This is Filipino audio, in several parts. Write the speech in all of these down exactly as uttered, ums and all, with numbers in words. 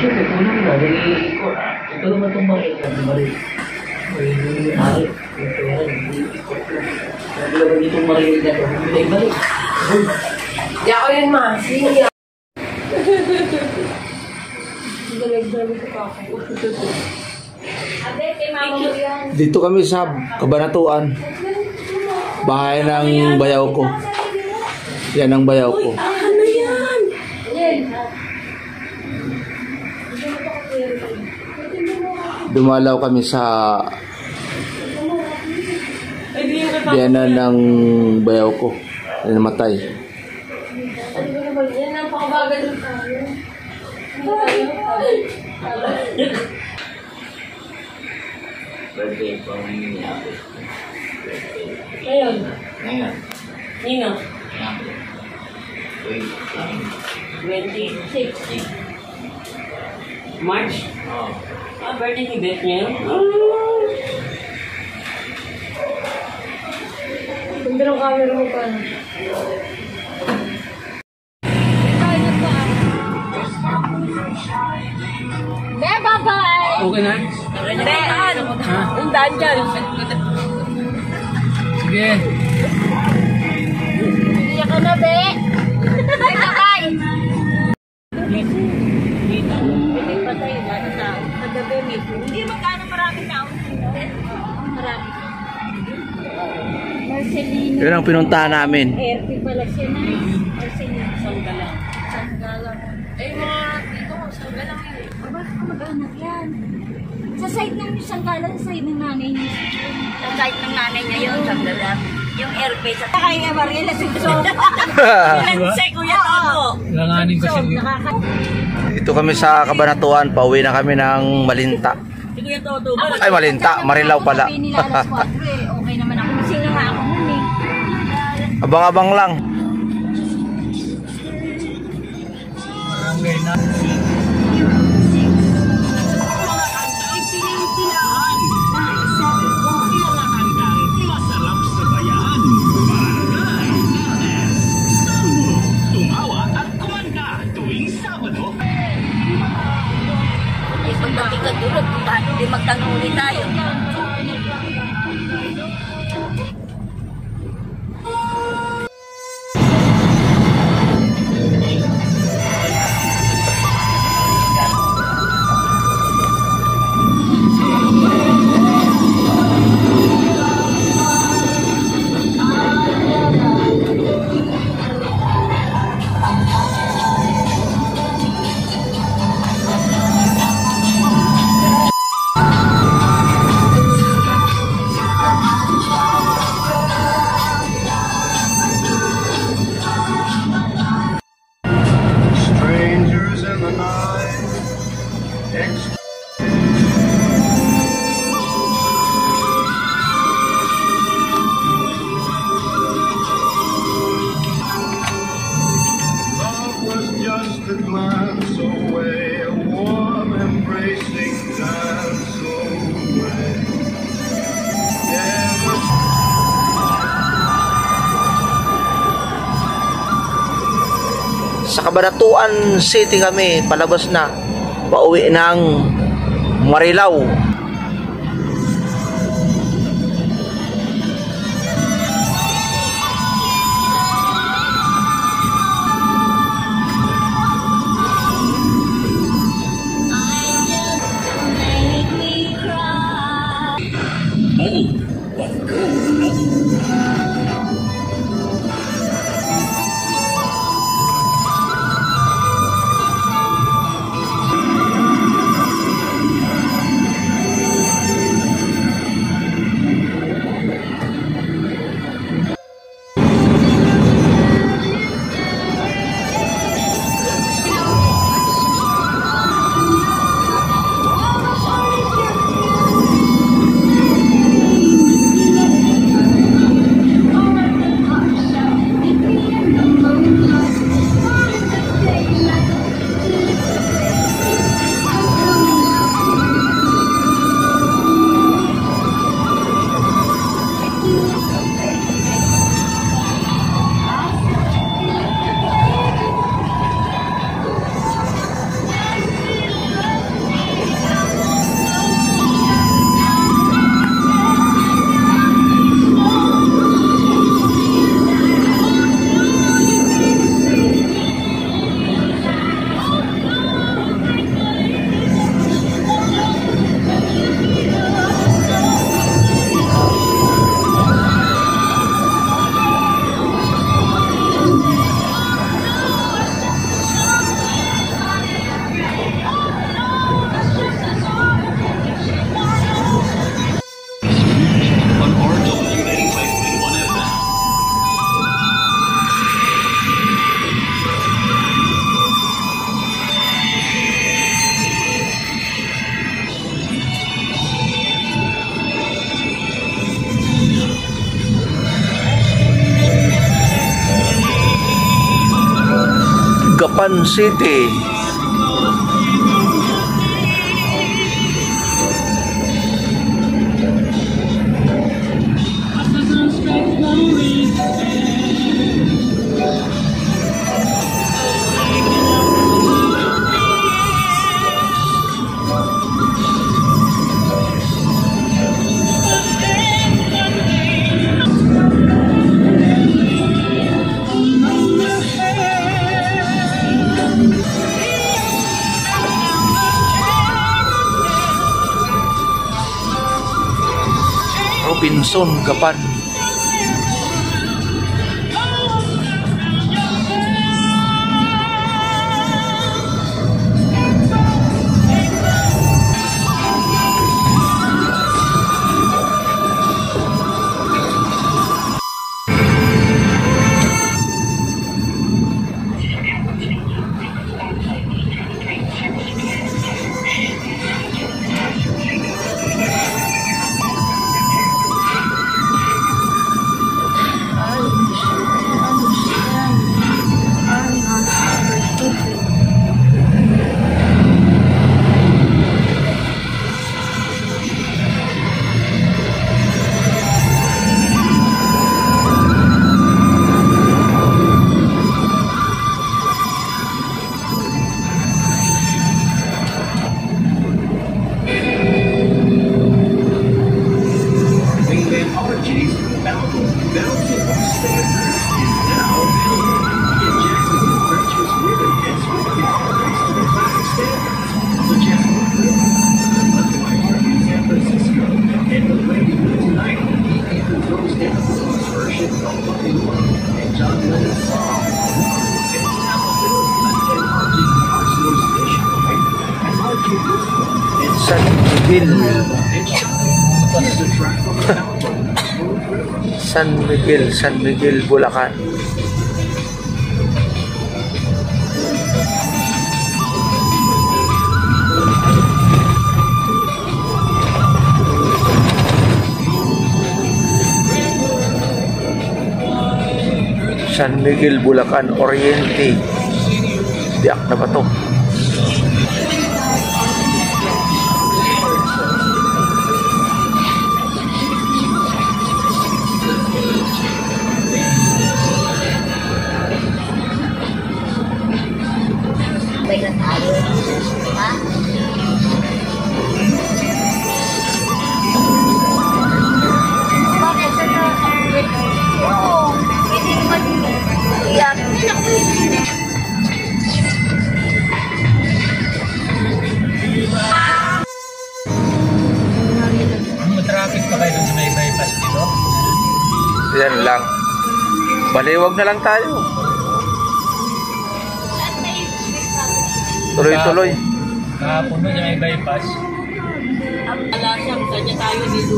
Siyempre, tulong na. Dali ko. Ito naman itong mga ito. Mari. Mari. Mari. Yung pera. Ikot lang. Sabi naman itong maril na ito. Balik-balik. Di ako yun, ma. Sino niya? Dito kami sa Kabanatuan. Bahay ng bayaw ko. Yan ang bayaw ko. Ano yan? Dumalaw kami sa biyanan ng bayaw ko na namatay. Yan ang pakabagal ng tayo. Birthday pa ang niya. Ngayon. Ngayon. Nino? Wait. twenty-six. March? Oh. Ah, birthday ni Beth niya? Ganda ng camera mo pa. Beba, bye! Okay na? Rehan! Yung daan dyan. Sige. Iyak ka na, Be! Bye, bye! Hindi pa tayo, ano tao? Magabi, Mito. Hindi magkano maraming tao. Marami. Marcelino. Yun ang pinuntahan namin. R P pala siya na. Marcelino. Sanggalang. Sanggalang. Eh, mga dito, sanggalang yun. Aba, kamag-anak yan. Sa side ng sanggalang, sa side ng nanay niya. Sa side ng nanay niya yun, sanggalang. Yung R P sa kaya Mariela Simpson. Ilan sa Kuya Toto. Langanin ko siya. Nakaka... Dito kami sa Kabanatuan. Pauwi na kami ng Malinta. Si Kuya Toto. Ay, Malinta. Marilaw pala. Okay naman ako. Kasi nga ako nun eh. Abang-abang lang. Pagdating ka dulot, hindi magtanuli tayo. Sa Cabanatuan City kami, palabas na, pauwi ng Marilao. Gapan City. Robinson Gapan. San Miguel. San Miguel, San Miguel, Bulacan. San Miguel, Bulacan, Oriente. Biak na ba to? Traffic pa kayo dun sa may bypass dito? Yan lang. Baliwag na lang tayo. Tuloy-tuloy. Kahapon mo sa may bypass. Alasang kanya tayo dito.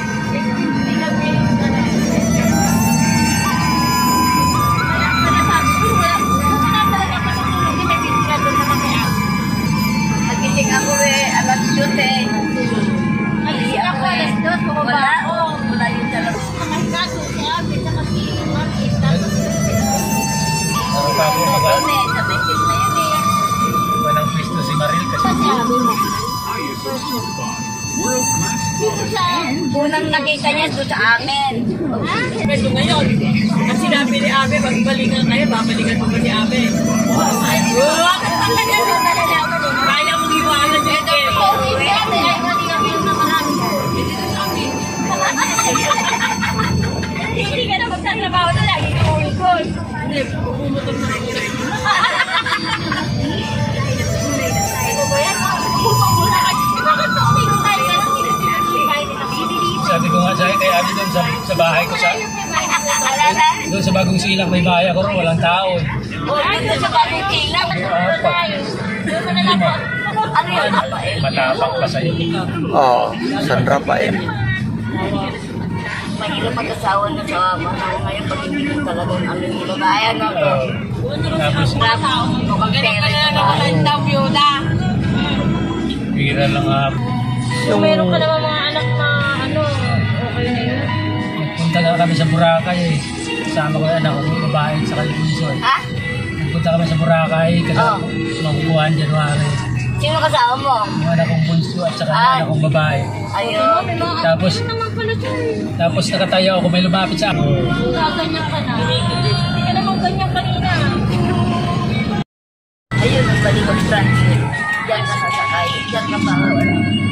Nagising ako eh, alas dos eh. Nagising ako alas dos, wala ako. Wala yung dalawa. Nakahigato siya, bisa kasi Marquis. Ano pa ako mag- Yun eh, sa beses na yun eh. Walang pwesto si Maril kasi Dito siya. Unang nakita niya doon sa amin. Ha? Pero ngayon, kasi sinabi ni Abe, magbalikan kayo, babalikan mo ba ni Abe? Ay, wow! Kaya mong iwanan siya. Ito, hindi Abe, ay hindi kami yung nakarami. Hindi doon sa amin. Hindi ka na magtatrabaho na lagi ka ulkol. Hindi, pumutok na rin. Ito ba yan? Pumutok muna kayo. Bakit sa uminom tayo ka lang? sabi ko nga sa'yo kay Abi doon sa, sa bahay ko sa doon sa bagong silang may bahay ako rin, walang tao eh. O, dito sa bagong silang. Doon mo na lang po. Ano yun? Matapang pa sa'yo. Oo, San Rafael. Mahirap mag-asawa na sa mga ngayon pag hindi ko talagang ano yung babayan. Uh, tapos, Mukhang pera ito ba? Byuda. pira lang nga. Kung meron ka naman mga anak na ano, okay na yun. Punta na kami sa Boracay eh. Kasama ko yung anak ko, babae sa Kalibunso eh. Ha? Punta pupunta kami sa Boracay kasi Oh. makukuhaan January. Sino kasama mo? Yung anak kong bunso at saka Ah. yung anak kong babae. Ayun. Tapos, naman pala siya. tapos nakatayo ako, may lumapit sa ako. Gaganyan ka na. Hindi ka naman ganyan kanina. Ayun, nagbalik ang transit. Diyan ka sasakay. Diyan ka pa wala.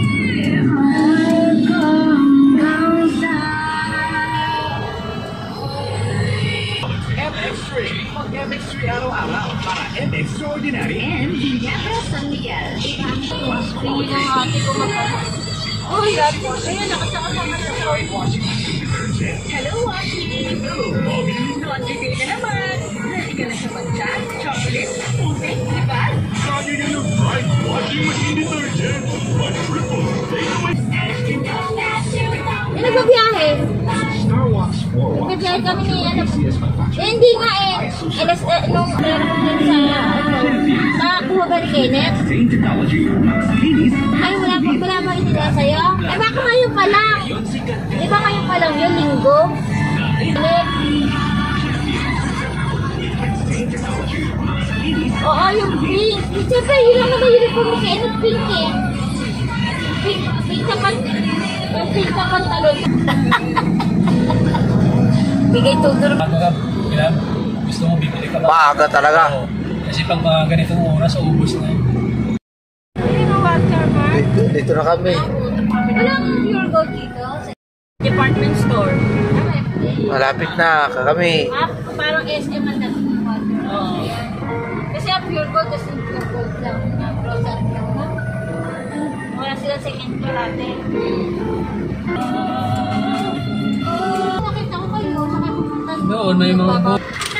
M X three. Mag-M X three araw-araw para M X Ordinary. And Ginebra San Miguel. Hindi ng ate ko magkakasama. Oh, dati. Ayun, nakasakasama sa phone. Hello, Washington. Laundry day na naman. Ready ka na sa pag-chat, chocolate, tubig, di ba? Lagi na ng bright washing machine detergent. One triple. Take away. Eh, nagbabiyahe. Star Wax four Wax. Nagbabiyahe kami ni, ano, eh, hindi nga eh. Eh, nas, eh, nung meron din sa, ano, sa Kuha Kenneth. Same technology. Max Linis. Ay, wala pa, wala pa itila sa'yo? Eh, baka ngayon pa lang. Di ba ngayon pa lang yun, linggo? Ulit. Oo, yung pink. Siyempre, yun lang naman uniform ni Kenneth, pink eh. Pink, pink sa pan... Yung pink sa pantalon. Bigay tuturo. Bago ka, kaya gusto mo bibili ka ba? Maaga talaga. Oo. Kasi pag mga ganitong oras, ubos na. Dito, dito na kami. Walang pure gold dito. Department store. Malapit na kami. Ah, parang S M ang dating ng water. Oo. Kasi ang pure gold, kasi pure gold lang. Na grocery lang, no? Wala sila second floor natin. Nakita ko kayo, saka pumunta. Doon, may mga po.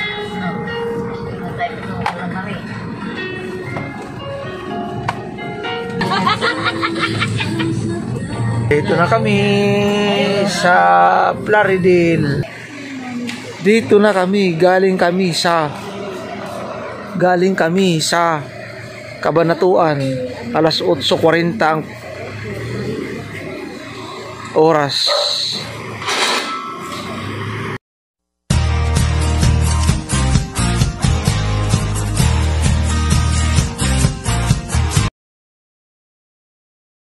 Dito na kami sa Plaridel. Dito na kami, galing kami sa galing kami sa Kabanatuan. Alas otso forty ang oras.